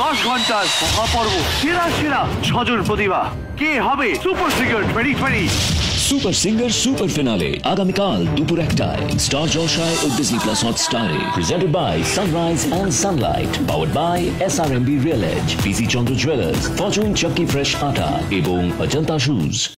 10 ঘন্টার মহাপর্ব, সেরা সেরা 6জন প্রতিভা। কে হবে super singer 2020? Super singer super finale আগামীকাল দুপুর 1টায় স্টার জলসায় ও ডিজনি প্লাস হটস্টারে। Presented by Sunrise and Sunlight, powered by SRMB real edge, PC Chandra jewellers, Fortune chakki fresh atta এবং অজন্তা শুজ।